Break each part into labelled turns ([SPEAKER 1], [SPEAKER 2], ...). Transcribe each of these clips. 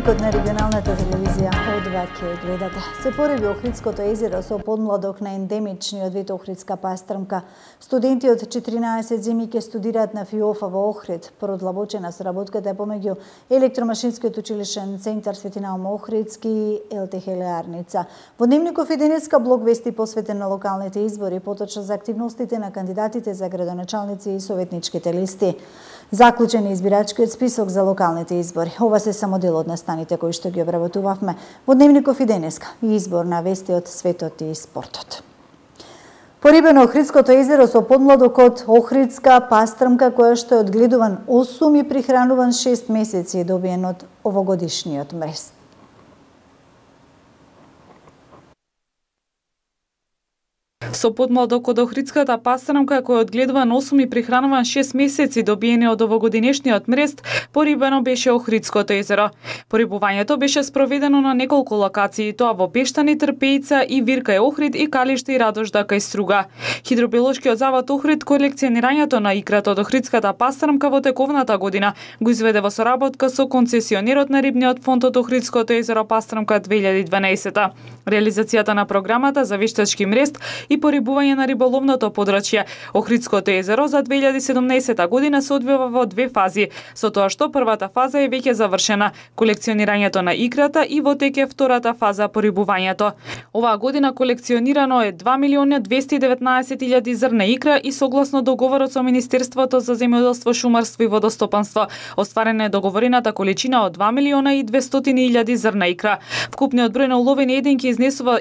[SPEAKER 1] Дневникот на регионалната телевизија О2 ќе гледате. Се пореби Охридското езеро со подмладок на ендемичниот вид охридска пастрмка. Студенти од 14 зими ќе студираат на ФИОФ во Охрид. Продлабочена соработката е помеѓу Електромашинскиот училишен центар Свети Наум Охридски и ЛТХ Леарница. Во Дневников и денеска блок вести посветен на локалните избори, поточно за активностите на кандидатите за градоначалници и советничките листи. Заклучен е избирачкиот список за локалните избори. Ова се само дел од настаните кои што ги обработувавме во Дневников и денеска и избор на вести од светот и спортот. Порибено Охридското езеро со подмладокот охридска пастрмка која што е одгледуван 8 и прихрануван 6 месеци добиен од овогодишниот мрест.
[SPEAKER 2] Со подмладок од охридската пастрмка која одгледуван 8 и прихрануван 6 месеци добиени од овогодинешниот мрест, порибено беше Охридското езеро. Порибувањето беше спроведено на неколку локации, тоа во Пештани, Трпеица и Вирка Охрид и Калиште и Радожда кај Струга. Хидробиолошкиот завод Охрид колекционирањето на икрат од Охридската пастрмка во тековната година го изведе во соработка со концесионерот на рибниот фонд од Охридското езеро пастрмка 2012. Реализацијата на програмата за вештачки мрест и порибување на риболовното подрачје Охридското езеро за 2017 година се одвива во две фази, со тоа што првата фаза е веќе завршена, колекционирањето на икрата, и во тек е втората фаза, порибувањето. Оваа година колекционирано е 2.219.000 зрна икра и согласно договорот со Министерството за земјоделство, шумарство и водостопанство, остварена е договорената количина од 2.200.000 зрна икра. Вкупниот број на уловени единки изнесува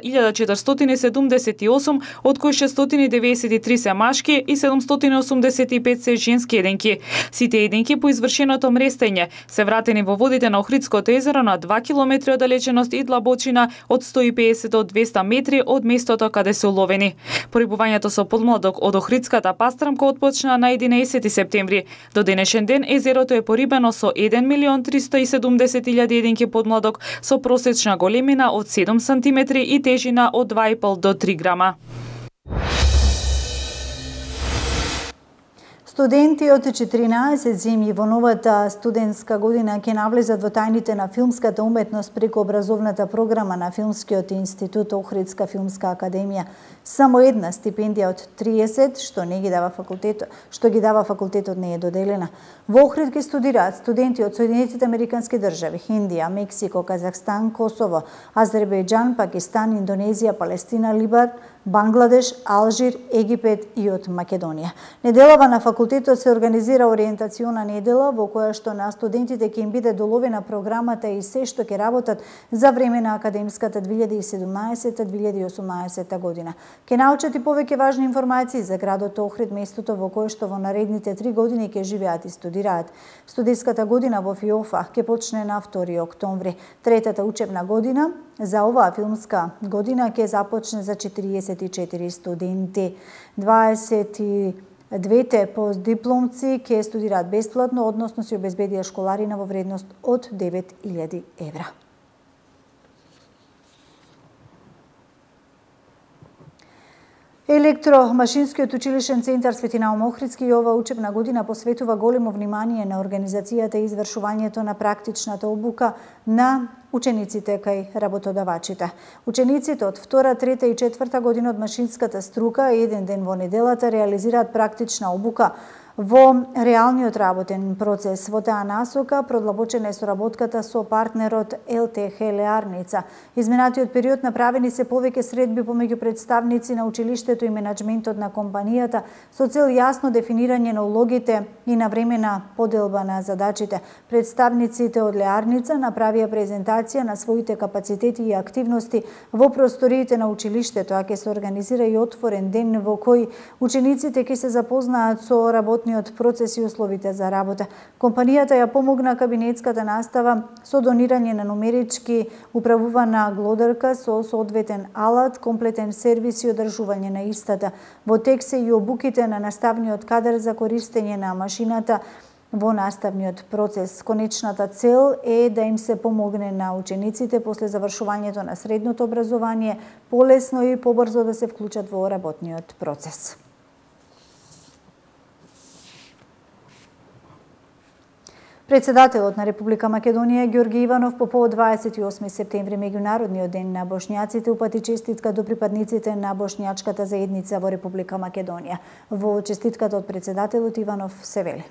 [SPEAKER 2] 1478, од кои 693 се машки и 785 се женски единки. Сите единки по извршеното мрестење се вратени во водите на Охридското езеро на 2 км оддалеченост и длабочина од 150 до 200 метри од местото каде се уловени. Порибувањето со подмладок од Охридската пастрмка отпочна на 11 септември. До денешен ден езерото е порибено со 1.370.000 единки подмладок со просечна големина од 7 см и тежина од 2,5 до 3 грама.
[SPEAKER 1] Студенти од 14 зими во новата студентска година ќе навлезат во тајните на филмската уметност преку образовната програма на Филмскиот институт Охридска филмска академија. Само една стипендија од 30 што ги дава факултетот не е доделена. Во Охрид ќе студираат студенти од Соединетите Американски држави, Индија, Мексико, Казахстан, Косово, Азербејџан, Пакистан, Индонезија, Палестина, Либан, Бангладеш, Алжир, Египет и од Македонија. Неделава на факултетот се организира ориентациона недела во која што на студентите ќе им биде доловена програмата и се што ќе работат за време на академската 2017-2018 година. Ќе научат и повеќе важни информации за градот Охрид, местото во кое што во наредните 3 години ќе живеат и студираат. Студиската година во ФИОФа ќе почне на 2 октомври. Третата учебна година за оваа филмска година ќе започне за 44 студенти. 22 постдипломци ќе студираат бесплатно, односно се обезбедија школарина во вредност од 9.000 евра. Електромашинскиот училишен центар Свети Наум Охридски и оваа учебна година посветува големо внимание на организацијата и извршувањето на практичната обука на учениците кај работодавачите. Учениците од 2, 3 и 4 година од машинската струка еден ден во неделата реализираат практична обука во реалниот работен процес. Во таа насока продлабочена е соработката со партнерот ЛТХ Леарница. Изминатиот период направени се повеќе средби помеѓу представници на училиштето и менаџментот на компанијата со цел јасно дефинирање на улогите и навремена поделба на задачите. Представниците од Леарница направија презентација на своите капацитети и активности во просториите на училиштето, а ќе се организира и отворен ден во кој учениците ќе се запознаат со работниот процес и условите за работа. Компанијата ја помогна кабинетската настава со донирање на нумерички управувана глодарка со соодветен алат, комплетен сервис и одржување на истата. Во тек се и обуките на наставниот кадар за користење на машината во наставниот процес. Конечната цел е да им се помогне на учениците после завршувањето на средното образование полесно и побрзо да се вклучат во работниот процес. Председателот на Република Македонија Ѓорги Иванов по повод 28 септември меѓународниот ден на бошњаците упати честитка до припадниците на бошњачката заедница во Република Македонија. Во честитката од председателот Иванов се вели: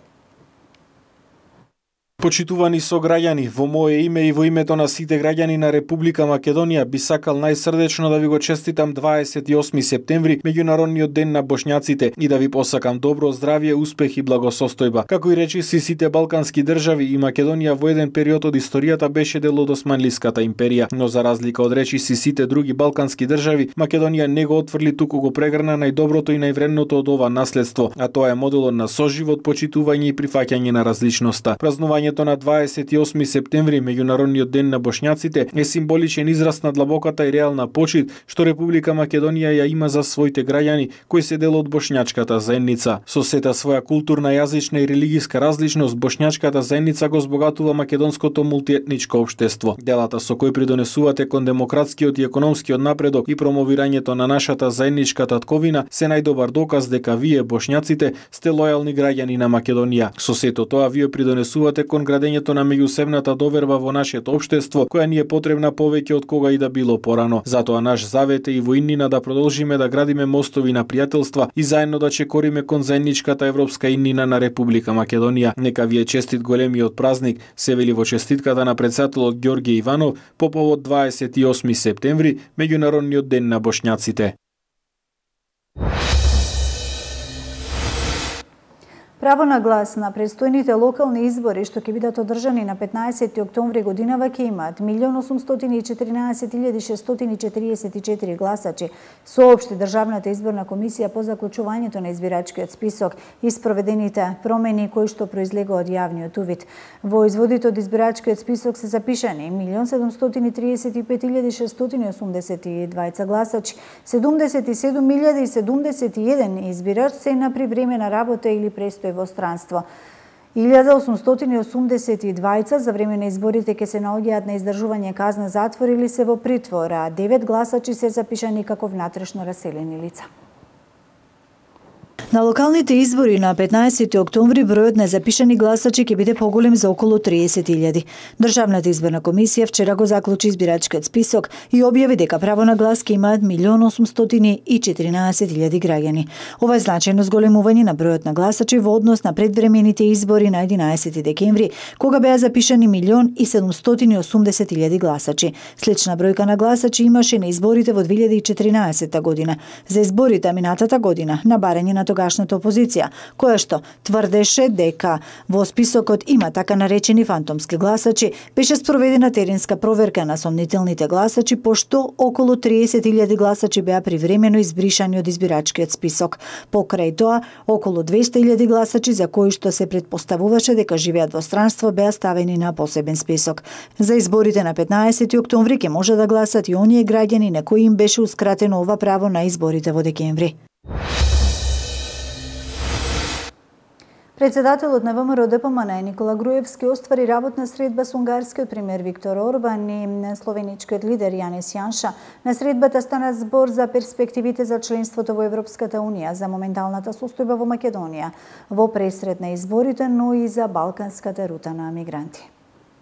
[SPEAKER 3] Почитувани сограѓани, во мое име и во името на сите граѓани на Република Македонија би сакал најсрдечно да ви го честитам 28 септември, меѓународниот ден на бошњаците, и да ви посакам добро здравје, успех и благосостојба. Како и речи сите балкански држави, и Македонија во еден период од историјата беше дел од Османлиската империја, но за разлика од речи сите други балкански држави, Македонија не го отфрли, туку го прегрна најдоброто и највредното од ова наследство, а тоа е моделот на соживот, почитување и прифаќање на различноста. Празнувањето на 28 септември, меѓународниот ден на бошњаците, е символичен израз на длабоката и реална почит што Република Македонија ја има за своите граѓани кои се дел од бошњачката заедница. Со сета своја културна, јазична и религиска различност, бошњачката заедница го збогатува македонското мултиетничко општество. Делата со кои придонесувате кон демократскиот и економскиот напредок и промовирањето на нашата заедничка татковина се најдобар доказ дека вие, бошњаците, сте лојални граѓани на Македонија. Со сето тоа вие придонесувате кон градењето на меѓусебната доверба во нашето општество, која ни е потребна повеќе од кога и да било порано. Затоа наш завет е и во иднина да продолжиме да градиме мостови на пријателства и заедно да чекориме кон заедничката европска иднина на Република Македонија. Нека ви е честит големиот празник, се вели во честитката на председателот Ѓорги Иванов по повод 28 септември, меѓународниот ден на бошњаците.
[SPEAKER 1] Право на глас на предстојните локални избори што ќе бидат одржани на 15 октомври годинава ќе имаат 1.814.644 гласачи, соопшти Државната изборна комисија по заклучувањето на избирачкиот список и спроведените промени кои што произлегува од јавниот увид. Во изводите од избирачкиот список се запишани 1.735.682 гласачи, 77.071 избирач се на привремена работа или престој во странство. 1882 за време на изборите ќе се наоѓаат на издржување казна затвор или се во притвор, а 9 гласачи се запишани како внатрешно раселени лица. На локалните избори на 15 октомври бројот на запишани гласачи ќе биде поголем за околу 30.000. Државната изборна комисија вчера го заклучи избирачкиот список и објави дека право на глас ќе имаат 1.814.000 граѓани. Ова е значајно зголемување на бројот на гласачи во однос на предвремените избори на 11 декември, кога беа запишани 1.780.000 гласачи. Слична бројка на гласачи имаше на изборите во 2014 година. За изборите минатата година на барање на тогашната опозиција, која што тврдеше дека во списокот има така наречени фантомски гласачи, беше спроведена теренска проверка на сомнителните гласачи, пошто околу 30.000 гласачи беа привремено избришани од избирачкиот список. Покрај тоа, околу 200.000 гласачи за кои што се претпоставуваше дека живеат во странство беа ставени на посебен список. За изборите на 15 октомври ќе може да гласат и оние граѓани на кои им беше ускратено ова право на изборите во декември. Председателот на ВМРО ДПМН Никола Груевски оствари работна средба со унгарскиот премиер Виктор Орбан и словеничкиот лидер Јанес Јанша. На средбата стана збор за перспективите за членството во Европската унија, за моменталната состојба во Македонија, во пресред на изборите, но и за балканската рута на мигранти.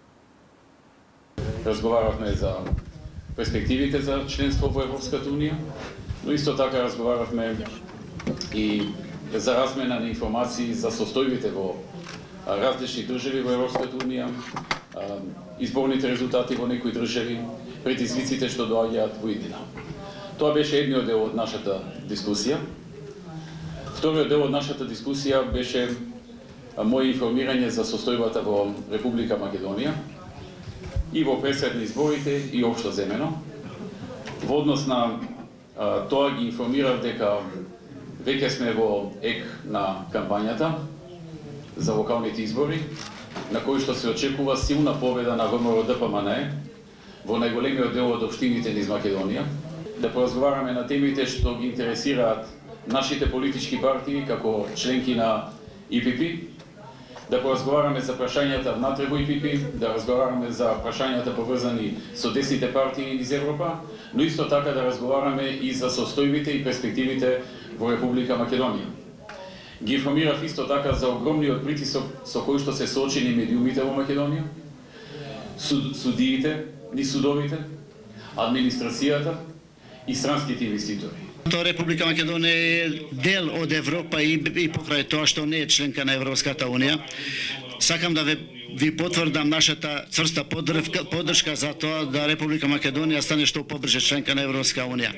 [SPEAKER 4] Разговаравме за перспективите за членство во Европската унија, но исто така разговаравме и за размена на информации за состојбите во различни држави во Европската унија, изборните резултати во некои држави, предизвиците што доаѓаат во иднина. Тоа беше едниот дел од нашата дискусија. Вториот дел од нашата дискусија беше моје информирање за состојбата во Република Македонија и во пресред на изборите и општо земено. Во однос на тоа ги информирав дека веќе сме во ек на кампањата за локалните избори, на кои што се очекува силна победа на ВМРО ДПМН во најголемиот дел од општините низ Македонија, да поразговараме на темите што ги интересираат нашите политички партии како членки на ИПП, да поразговараме за прашањата внатре во ИПП, да разговараме за прашањата поврзани со десните партии низ Европа, но исто така да разговараме и за состојбите и перспективите во Република Македонија. Ги информирав исто така за огромниот притисок со кој што се соочени медиумите во Македонија, судиите, низ судовите, администрацијата и странските инвеститори.
[SPEAKER 5] Република Македонија е дел од Европа и покрај тоа што не е членка на Европската унија. Сакам да ви потврдам нашата цврста поддршка за тоа да Република Македонија стане што побрже членка на Европска унија.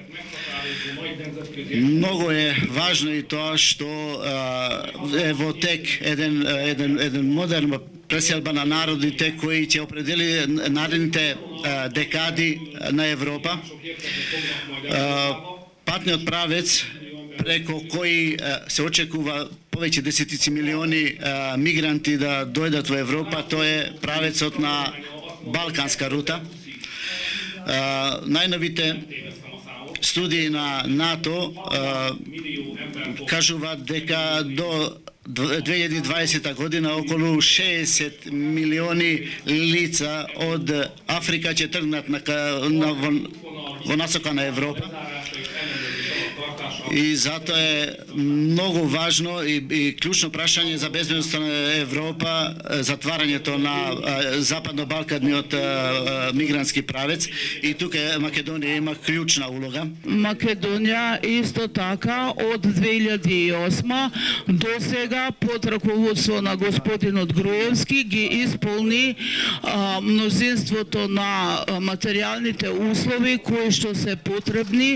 [SPEAKER 5] Многу е важно и тоа што е во тек еден модерн преселба на народите кои ќе определи наредните декади на Европа. Патниот правец преко кој се очекува повеќе десетици милиони мигранти да дојдат во Европа, тоа е правецот на Балканска рута. Најновите студии на НАТО кажуваат дека до 2020 година околу 60 милиони лица од Африка ќе тргнат во насока на Европа. И затоа е многу важно и клучно прашање за безбедноста на Европа затварањето на западно-балканниот мигрантски правец, и тука Македонија има клучна улога.
[SPEAKER 6] Македонија исто така од 2008 до сега под раководство на господинот Груевски ги исполни мнозинството на материјалните услови кои што се потребни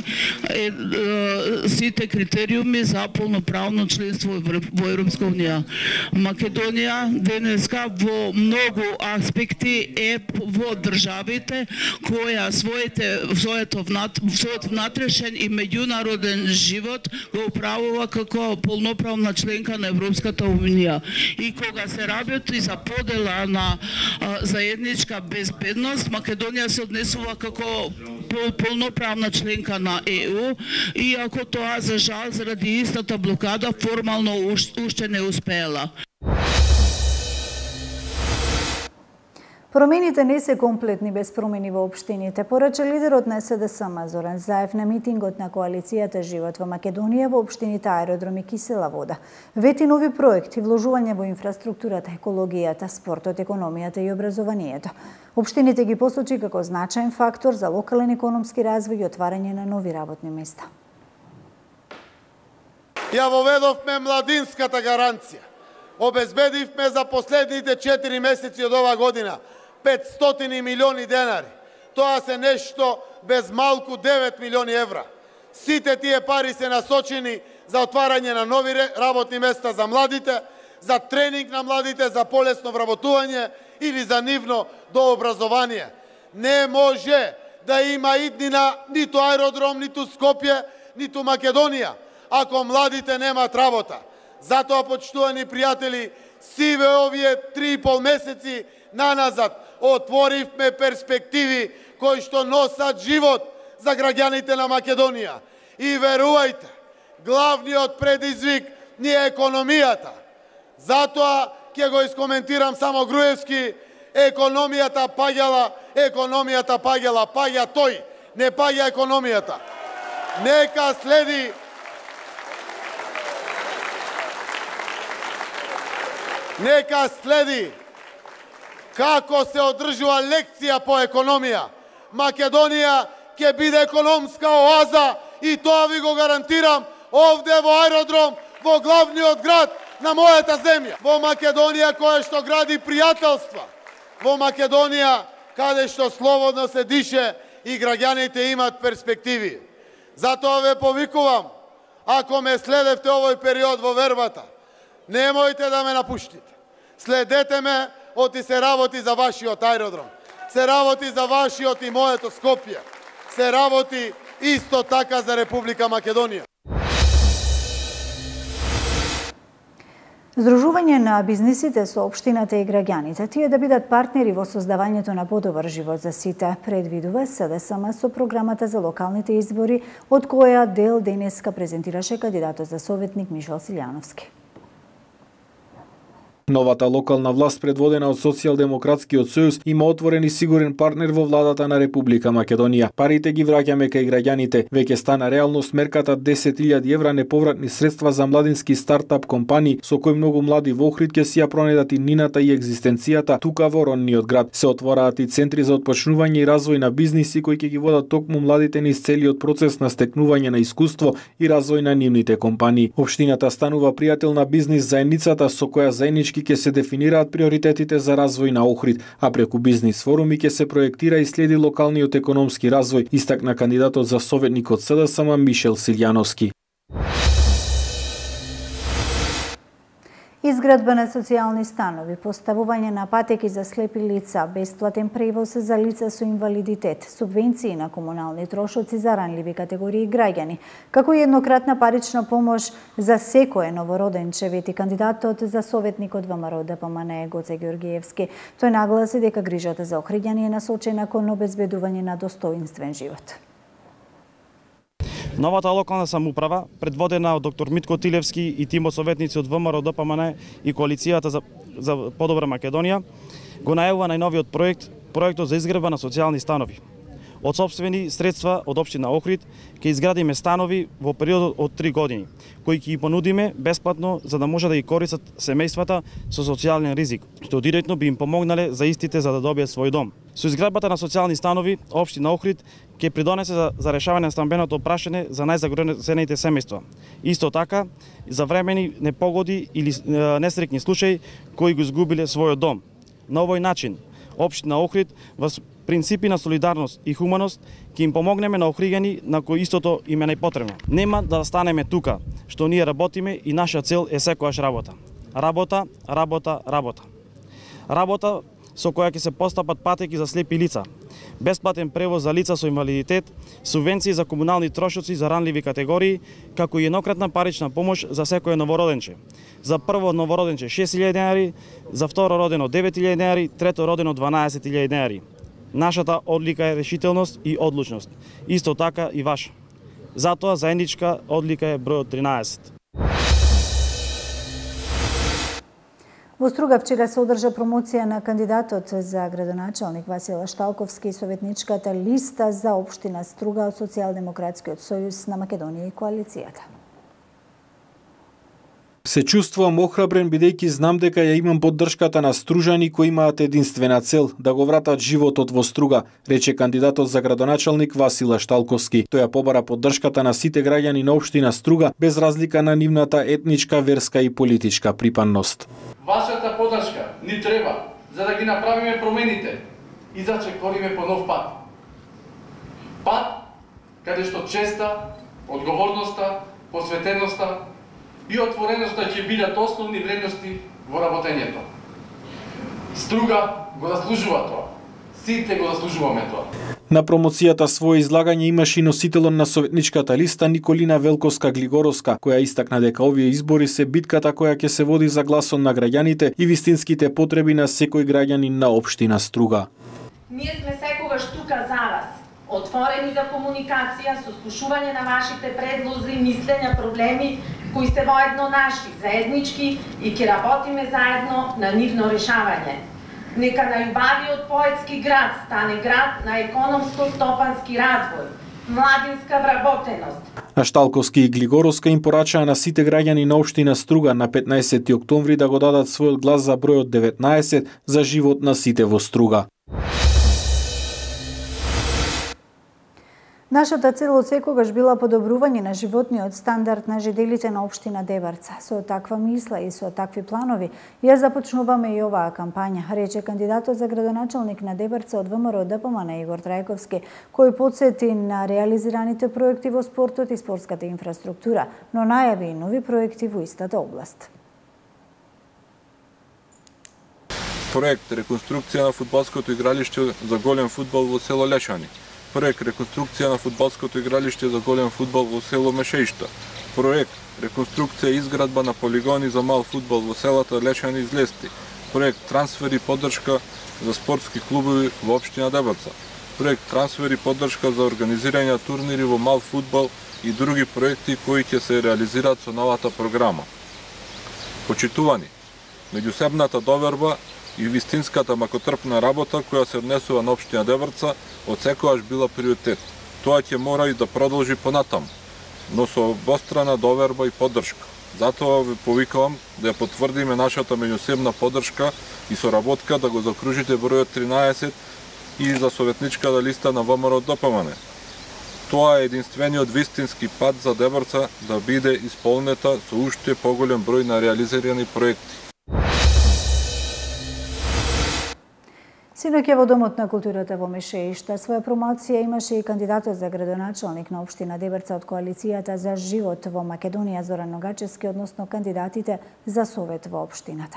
[SPEAKER 6] сите критериуми за полноправно членство во Европска унија. Македонија денеска во многу аспекти е во државите која својот внатрешен и меѓународен живот го управува како полноправна членка на Европската унија. И кога се работи за подела на заедничка безбедност, Македонија се однесува како полноправна членка на ЕУ, иако тоа за жал заради истата блокада формално уште не успеела.
[SPEAKER 1] Промените не се комплетни без промени во општините, порача лидерот на СДСМ Зоран Заев на митингот на коалицијата Живот во Македонија во општините Аеродром и Кисела вода. Вети нови проекти, вложување во инфраструктурата, екологијата, спортот, економијата и образованието. Општините ги посочи како значаен фактор за локален економски развој и отварање на нови работни места.
[SPEAKER 7] Ја воведовме младинската гаранција. Обезбедивме за последните 4 месеци од ова година 500 милиони денари. Тоа се нешто без малку 9 милиони евра. Сите тие пари се насочени за отварање на нови работни места за младите, за тренинг на младите, за полесно вработување или за нивно дообразование. Не може да има иднина ниту Аеродром, ниту Скопје, ниту Македонија, ако младите немаат работа. Затоа, почитувани пријатели, сиве овие 3,5 месеци наназад отворивме перспективи кои што носат живот за граѓаните на Македонија. И верувајте, главниот предизвик ни е економијата. Затоа ќе го искоментирам само Груевски: економијата паѓала, паѓа тој, не паѓа економијата. Нека следи како се одржува лекција по економија. Македонија ќе биде економска оаза и тоа ви го гарантирам овде во Аеродром, во главниот град на мојата земја. Во Македонија која што гради пријателства. Во Македонија каде што слободно се дише и граѓаните имаат перспективи. Затоа ве повикувам, ако ме следевте овој период во вербата, немојте да ме напуштите. Следете ме, оти се работи за вашиот Аеродром. Се работи за вашиот и моето Скопје. Се работи исто така за Република Македонија.
[SPEAKER 1] Здружување на бизнисите со општината и граѓаните, тие да бидат партнери во создавањето на подобар живот за сите, предвидува СДСМ со програмата за локалните избори, од која дел денеска презентираше кандидатот за советник Мишел Силјановски.
[SPEAKER 3] Новата локална власт, предводена од Социјалдемократскиот сојуз, има отворен и сигурен партнер во владата на Република Македонија. Парите ги враќаме кај граѓаните. Веќе стана реалност мерката 10.000 евра неповратни средства за младински стартап компании, со кои многу млади во Охрид ќе си ја пронедат и нината и екзистенцијата тука во родниот град. Се отвораат и центри за отпочнување и развој на бизниси кои ќе ги водат токму младите низ целиот процес на стекнување на искуство и развој на нивните компании. Општината станува пријател на бизнис заедницата со која заеднички ќе се дефинираат приоритетите за развој на Охрид, а преку бизнис форуми ќе се проектира и следи локалниот економски развој, истакна кандидатот за советник од СДСМ Мишел Силјановски.
[SPEAKER 1] Изградба на социјални станови, поставување на патеки за слепи лица, бесплатен превоз за лица со инвалидитет, субвенции на комунални трошоци за ранливи категории граѓани, како и еднократна парична помош за секое новороденче, вети кандидатот за советник од ВМРО ДПМН Гоце Ѓоргиевски. Тој нагласи дека грижата за охриѓани е насочена кон обезбедување на достоинствен живот.
[SPEAKER 8] Новата локална самоуправа, предводена од доктор Митко Тилевски и тимот советници од ВМРО ДПМН и коалицијата за подобра Македонија, го најавува најновиот проектот за изградба на социјални станови. Од сопствени средства од општина Охрид ќе изградиме станови во период од 3 години, кои ќе ги понудиме бесплатно за да може да ги користат семејствата со социјален ризик, што директно би им помогнале за истите за да добијат свој дом. Со изградбата на социјални станови, општина Охрид ќе придонесе за решавање на стамбеното прашање за најзагрозените семејства. Исто така, за времени непогоди или несреќни случаи кои го изгубиле својот дом. На овој начин, општина Охрид принципи на солидарност и хуманост ќе им помогнеме на охриѓани на кои истото им е најпотребно. Нема да станеме тука, што ние работиме и наша цел е секојаш работа. Работа, работа, работа. Работа со која ќе се постапат патеки за слепи лица, бесплатен превоз за лица со инвалидитет, субвенции за комунални трошоци за ранливи категории, како и еднократна парична помош за секое новороденче. За прво новороденче 6.000 денари, за второ родено 9.000 денари, трето родено 12.000 денари. Нашата одлика е решителност и одлучност. Исто така и ваша. Затоа заедничка одлика е бројот 13.
[SPEAKER 1] Во Струга вчера се одржа промоција на кандидатот за градоначалник Васил Шталковски и советничката листа за општина Струга од Социјалдемократскиот сојуз на Македонија и коалицијата.
[SPEAKER 3] Се чувствувам охрабрен бидејќи знам дека ја имам поддршката на стружани кои имаат единствена цел да го вратат животот во Струга, рече кандидатот за градоначалник Васил Шталковски. Тој ја побара поддршката на сите граѓани на општина Струга без разлика на нивната етничка, верска и политичка припанност.
[SPEAKER 9] Вашата поддршка ни треба за да ги направиме промените и за чекориме по нов пат. Пат каде што честа, одговорноста, посветеноста и отвореноста ќе бидат основни вредности во работењето. Струга го заслужува тоа. Сите го заслужуваме тоа.
[SPEAKER 3] На промоцијата своје излагање имаше и носителот на советничката листа Николина Велковска-Глигоровска, која истакна дека овие избори се битката која ќе се води за гласот на граѓаните и вистинските потреби на секој граѓанин на општина Струга.
[SPEAKER 10] Ние сме секогаш тука за вас, отворени за комуникација, со слушување на вашите предлози, мислења, проблеми кои се воедно наши, заеднички и ќе работиме заедно на нивно решавање. Нека најубавиот поетски град стане град на економско-стопански развој, младинска вработеност.
[SPEAKER 3] А Шталковски и Глигоровска им порачаа на сите граѓани на општина Струга на 15 октомври да го дадат својот глас за бројот 19 за живот на сите во Струга.
[SPEAKER 1] Нашата цел од секогаш била подобрување на животниот стандард на жителите на општина Дебарца. Со таква мисла и со такви планови ја започнуваме и оваа кампања, рече кандидатот за градоначалник на Дебарца од ВМРО ДПМН Игор Трајковски, кој подсети на реализираните проекти во спортот и спортската инфраструктура, но најави и нови проекти во истата област.
[SPEAKER 11] Проект реконструкција на фудбалското игралиште за голем фудбал во село Лешани. Проект реконструкција на фудбалското игралиште за голем фудбал во село Мешеишта. Проект реконструкција и изградба на полигони за мал фудбал во селата Лешани и Злести. Проект трансфер и поддршка за спортски клубови во општина Дебарца. Проект трансфер и поддршка за организирање турнири во мал фудбал и други проекти кои ќе се реализираат со новата програма. Почитувани, меѓусебната доверба и вистинската макотрпна работа која се однесува на општина Дебрца од секогаш била приоритет. Тоа ќе мора и да продолжи понатаму, но со обострана доверба и поддршка. Затоа ви повикувам да ја потврдиме нашата меѓусебна поддршка и соработка да го закружите бројот 13 и за советничката листа на ВМРО-ДПМН. Тоа е единствениот вистински пат за Дебрца да биде исполнета со уште поголем број на реализирани проекти.
[SPEAKER 1] Синоќа во Домот на културата во Мешеишта своја промоција имаше и кандидатот за градоначалник на општина Дебрца од коалицијата за живот во Македонија Зоран Ногачевски, односно кандидатите за совет во општината.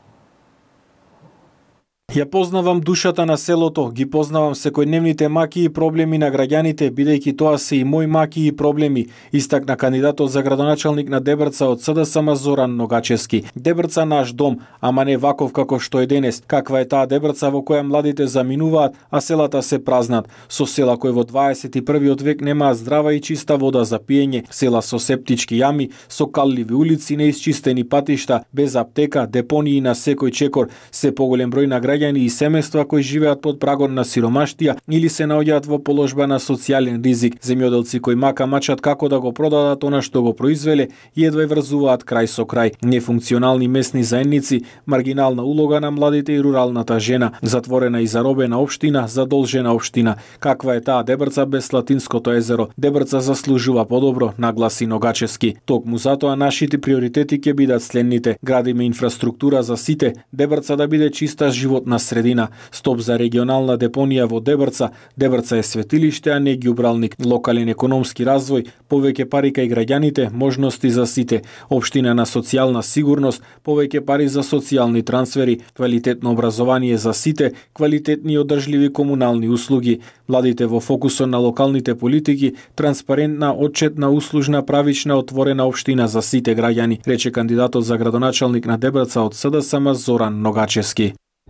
[SPEAKER 3] Ја познавам душата на селото, ги познавам секојдневните маки и проблеми на граѓаните, бидејќи тоа се и мои маки и проблеми, истакна кандидатот за градоначалник на Дебрца од СДСМ Зоран Ногачевски. Дебрца наш дом, ама не ваков како што е денес. Каква е таа Дебрца во која младите заминуваат, а селата се празнат. Со села кои во 21 век немаат здрава и чиста вода за пиење, села со септички јами, со калливи улици, неисчистени патишта, без аптека, депонии на секој чекор, се поголем број на граѓани и семејства кои живеат под прагот на сиромаштија или се наоѓаат во положба на социјален ризик, земјоделци кои мачат како да го продадат она што го произвеле и едва врзуваат крај со крај, нефункционални местни заедници, маргинална улога на младите и руралната жена, затворена и заробена општина, задолжена општина. Каква е таа Дебрца без Слатинското езеро? Дебрца заслужува подобро, нагласи Ногачевски. Токму затоа нашите приоритети ќе бидат следните: градиме инфраструктура за сите, Дебрца да биде чиста животна средина, стоп за регионална депонија во Дебрца, Дебрца е светилиште, а не ѓубралник, локален економски развој, повеќе пари кај граѓаните, можности за сите, општина на социјална сигурност, повеќе пари за социјални трансфери, квалитетно образование за сите, квалитетни и одржливи комунални услуги, младите во фокусот на локалните политики, транспарентна, отчетна, услужна, правична, отворена општина за сите граѓани, рече кандидатот за градоначалник на Дебрца од СДСМ Зоран Ногачевски.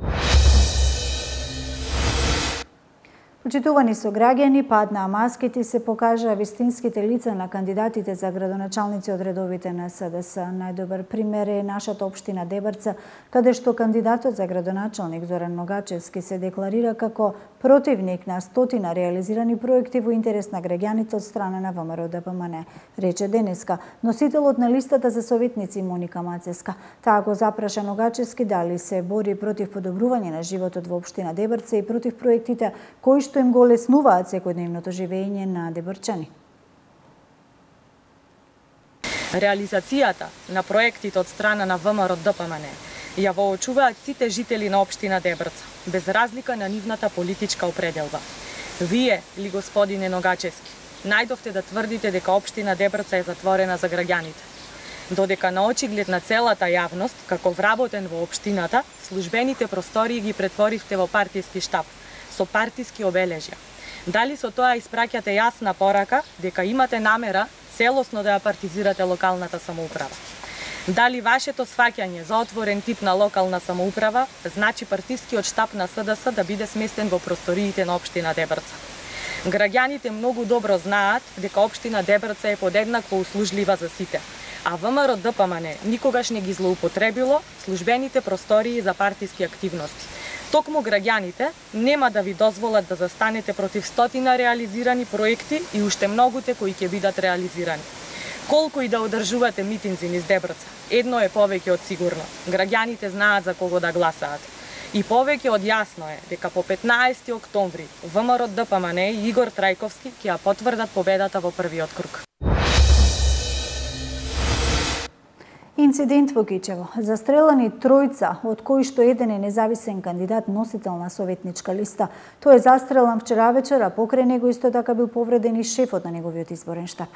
[SPEAKER 1] Почитувани сограѓани, пад на маските се покажа вистинските лица на кандидатите за градоначалници од редовите на СДС. Најдобар пример е нашата општина Дебрца, каде што кандидатот за градоначалник Зоран Ногачевски се декларира како противник на стотина реализирани проекти во интерес на граѓаните од страна на ВМРО-ДПМН, рече денеска носителот на листата за советници Моника Мацеска. Таа го запраша Ногачевски дали се бори против подобрување на животот во општина Дебрца и против проектите кои што им го леснуваат секојдневното живење на дебрчани.
[SPEAKER 12] Реализацијата на проектите од страна на ВМРО-ДПМН ја воочуваат сите жители на општина Дебрца, без разлика на нивната политичка определба. Вие ли, господине Ногачевски, најдовте да тврдите дека општина Дебрца е затворена за граѓаните, додека на очиглед на целата јавност, како вработен во општината, службените простории ги претворивте во партиски штаб, со партиски обележја. Дали со тоа испраќате јасна порака дека имате намера целосно да ја партизирате локалната самоуправа? Дали вашето сваќање за отворен тип на локална самоуправа значи партискиот штаб на СДС да биде сместен во просториите на општина Дебрца? Граѓаните многу добро знаат дека општина Дебрца е подеднакво услужлива за сите, а ВМРО-ДПМН никогаш не ги злоупотребило службените простории за партиски активности. Токму граѓаните нема да ви дозволат да застанете против стотина реализирани проекти и уште многуте кои ќе бидат реализирани. Колку и да одржувате митинзи низ Дебрца, едно е повеќе од сигурно. Граѓаните знаат за кого да гласаат. И повеќе од јасно е дека по 15 октомври ВМРО-ДПМН и Игор Трајковски ќе ја потврдат победата во првиот круг.
[SPEAKER 1] Инцидент во Кичево. Застрелани тројца, од кои што еден е независен кандидат носител на советничка листа. Тој е застрелан вчера вечер, а покрај него исто така бил повреден и шефот на неговиот изборен штаб.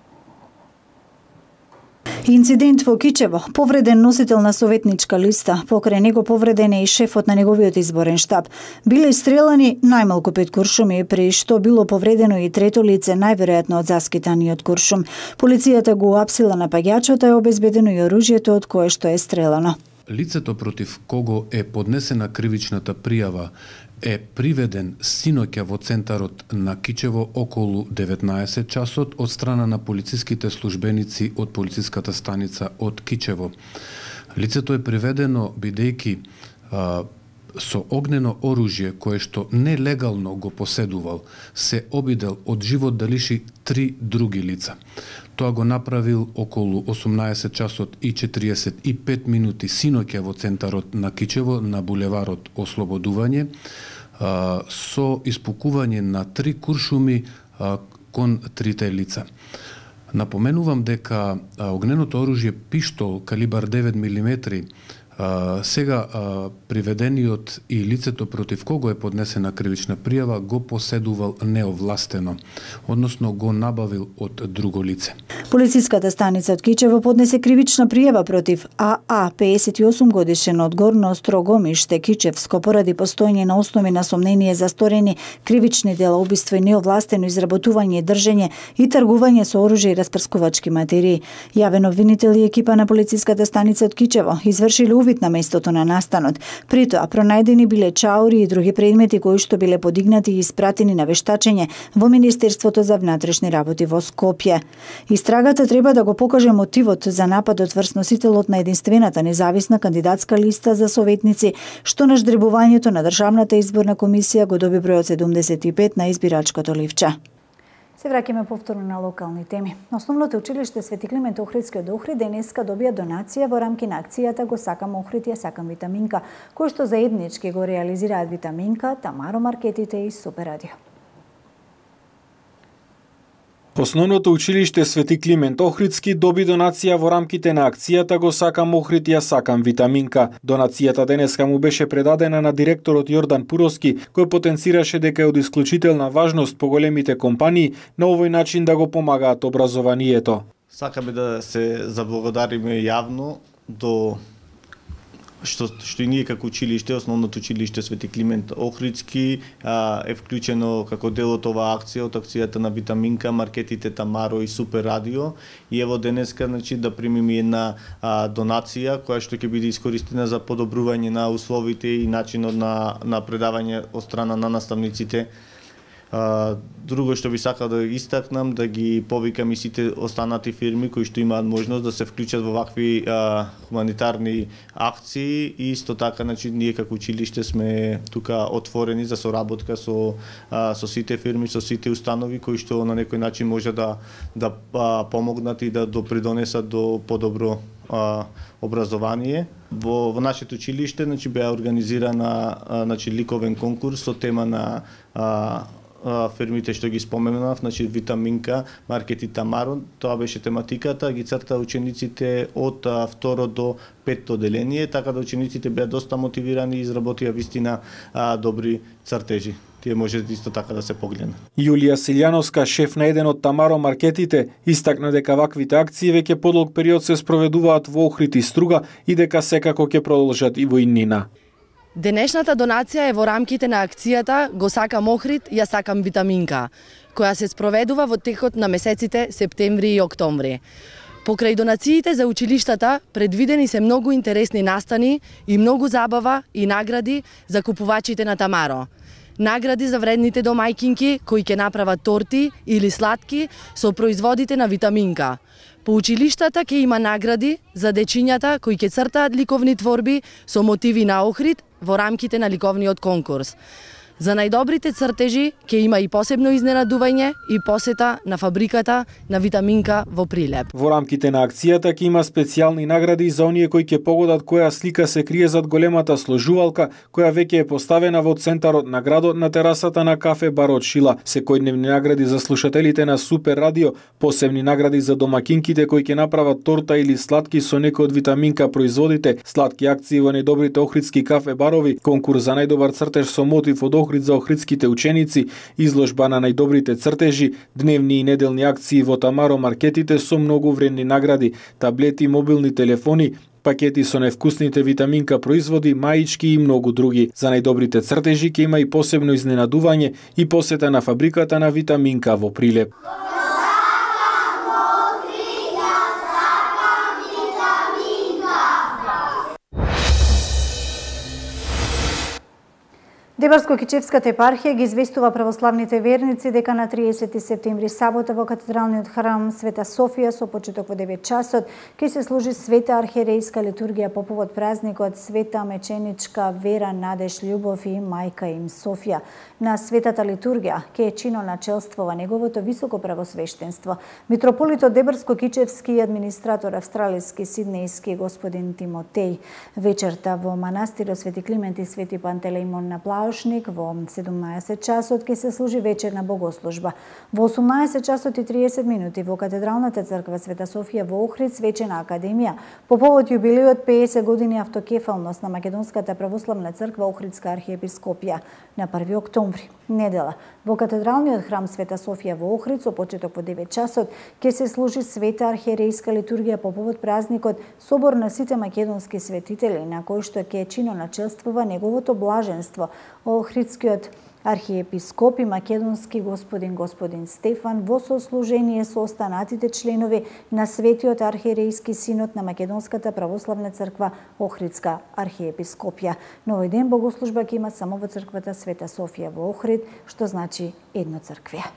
[SPEAKER 1] Инцидент во Кичево. Повреден носител на советничка листа. Покрај него повреден е и шефот на неговиот изборен штаб. Биле стрелани најмалку 5 куршуми, при што било повредено и трето лице, најверојатно од заскитаниот куршум. Полицијата го апсила напаѓачот, а е обезбедено и оружјето од кое што е стрелано.
[SPEAKER 13] Лицето против кого е поднесена кривичната пријава е приведен синоќа во центарот на Кичево околу 19 часот од страна на полициските службеници од полициската станица од Кичево. Лицето е приведено бидејќи со огнено оружје кое што нелегално го поседувал, се обидел од живот да лиши 3 други лица. Тоа го направил околу 18 часот и 45 минути синоќа во центарот на Кичево на булеварот Ослободување со испукување на 3 куршуми кон трите лица. Напоменувам дека огненото оружје пиштол калибар 9 мм сега приведениот и лицето против кого е поднесена кривична пријава го поседувал неовластено, односно го набавил од друго лице.
[SPEAKER 1] Полициската станица од Кичево поднесе кривична пријава против АА, 58 годишен од Горно Острогомиште, Кичевско, поради постоење на основи на сомнение за сторени кривични дела, убиство и неовластено изработување, држење и тргување со оружје и распрскувачки материи. Јавен обвинител и екипа на полициската станица од Кичево извршиле увид на местото на настанот. При тоа пронајдени биле чаури и други предмети кои што биле подигнати и испратени на вештачење во Министерството за внатрешни работи во Скопје. Истрагата треба да го покаже мотивот за нападот врз носителот на единствената независна кандидатска листа за советници, што на ждребувањето на Државната изборна комисија го доби бројот 75 на избирачкото ливче. Се враќаме повторно на локални теми. Основното училиште Свети Климент Охридски од Охрид денеска добија донација во рамки на акцијата Го сакам Охрид, ја сакам витаминка, кој што заеднички го реализираат Витаминка, Тамаро маркетите и Супер радио.
[SPEAKER 3] Основното училиште Свети Климент Охридски доби донација во рамките на акцијата Го сакам Охрид, ја сакам витаминка. Донацијата денеска му беше предадена на директорот Јордан Пуровски, кој потенцираше дека е од исклучителна важност по големите компании на овој начин да го помагаат образованието.
[SPEAKER 14] Сакаме да се заблагодариме јавно до што и ние како училиште, основното училиште Свети Климент Охридски е вклучено како дел од оваа акција, од акцијата на Витаминка, маркетите Тамаро и Супер радио. И ево денеска да примиме една донација која што ќе биде искористена за подобрување на условите и начинот на предавање од страна на наставниците. Друго што би сакал да истакнам, да ги повикам и сите останати фирми кои што имаат можност да се вклучат во вакви хуманитарни акции и исто така ние како училиште сме тука отворени за соработка со сите фирми, со сите установи кои што на некој начин може да помогнат и да допридонесат до подобро образование. Во нашето училиште беа организирана ликовен конкурс со тема на фирмите што ги споменав, Витаминка, маркети Тамаро, тоа беше тематиката, ги црта учениците од 2 до 5 оделение, така да учениците беа доста мотивирани и изработија вистина добри цртежи. Тие може исто така да се погледнат. Јулија
[SPEAKER 3] Силјановска, шеф на еден од Тамаро маркетите, истакна дека ваквите акции веќе подолг период се спроведуваат во Охрид и Струга и дека секако ќе продолжат и во иднина.
[SPEAKER 15] Денешната донација е во рамките на акцијата Го сакам Охрид, ја сакам витаминка, која се спроведува во текот на месеците септември и октомври. Покрај донациите за училиштата предвидени се многу интересни настани и многу забава и награди за купувачите на Тамаро. Награди за вредните домајкинки кои ќе направат торти или сладки со производите на Витаминка. По училиштата ќе има награди за дечињата кои ќе цртаат ликовни творби со мотиви на Охрид во рамките на ликовниот конкурс. За најдобрите цртежи ќе има и посебно изненадување и посета на фабриката на Витаминка во Прилеп.
[SPEAKER 3] Во рамките на акцијата ќе има специјални награди за оние кои ќе погодат која слика се крие зад големата сложувалка која веќе е поставена во центарот на градот на терасата на кафе Барот Шила. Секојдневни награди за слушателите на Супер радио, посебни награди за домакинките кои ќе направат торта или сладки со некој од Витаминка производите, сладки акции во најдобрите охридски кафе барови, конкурс за најдобар цртеж со мотив од Охрид за охридските ученици, изложба на најдобрите цртежи, дневни и неделни акции во Тамаро маркетите со многу вредни награди, таблети, мобилни телефони, пакети со највкусните Витаминка производи, маички и многу други. За најдобрите цртежи ќе има и посебно изненадување и посета на фабриката на Витаминка во Прилеп.
[SPEAKER 1] Дебарско-Кичевската епархија ги известува православните верници дека на 30 септември сабота во катедралниот храм Света Софија со почеток во 9 часот ќе се служи света архиерейска литургија по повод празникот Света Меченичка Вера, Надеж, Љубов и мајка им Софија. На светата литургија ќе чиноначелствува неговото високо правосвештенство митрополитот Дебарско-Кичевски и администратор австралиски сиднејски господин Тимотеј. Вечерта во манастирот Свети Климент и Свети Пантелеимон на Плаушник во 17 часот ќе се служи вечерна богослужба. Во 18 часот и 30 минути во катедралната црква Света Софија во Охрид свечена академија по повод јубилејот 50 години автокефалност на Македонската православна црква Охридска архиепископија на 1 октомври, недела. Во катедралниот храм Света Софија во Охрид со почеток во 9 часот ќе се служи света архиерейска литургија по повод празникот Собор на сите македонски светители, на кој што ќе чиноначелствува неговото блаженство Охридскиот архиепископ и македонски господин Стефан во сослужение со останатите членови на Светиот архиерейски синод на Македонската православна црква Охридска архиепископија. На овој ден богослужба ќе има само во црквата Света Софија во Охрид, што значи едно црквие.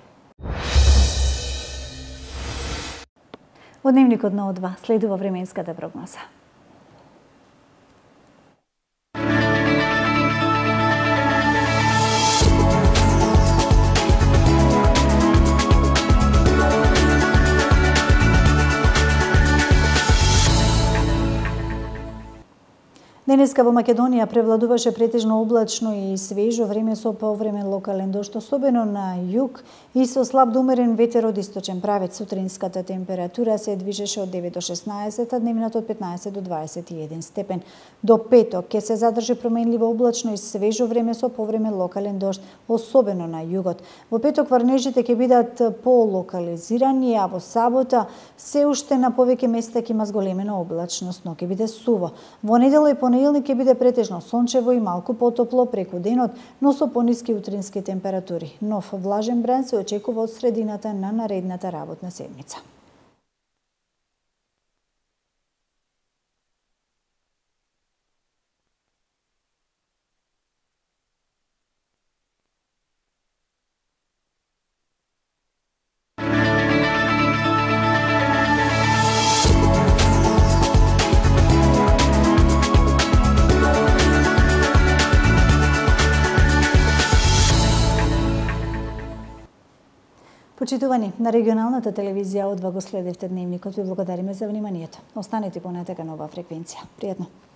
[SPEAKER 1] Во дневникот на О2 следува временската прогноза. Денеска во Македонија превладуваше претежно облачно и свежо време со повремен локален дожд, особено на југ и со слаб до умерен ветер од источен правец. Сутринската температура се движеше од 9 до 16, а дневната од 15 до 21 степен. До петок ќе се задржи променливо облачно и свежо време со повремен локален дожд, особено на југот. Во петок врнежите ќе бидат полокализирани, а во сабота се уште на повеќе места ќе има зголемена облачност, но ќе биде суво. Во недела и понеделник ќе биде претежно сончево и малку потопло преку денот, но со пониски утрински температури. Нов влажен бран се очекува од средината на наредната работна седмица. Почитувани, на регионалната телевизија О2 го следевте дневникот. Ви благодариме за вниманието. Останете понатака на оваа фреквенција. Пријатно!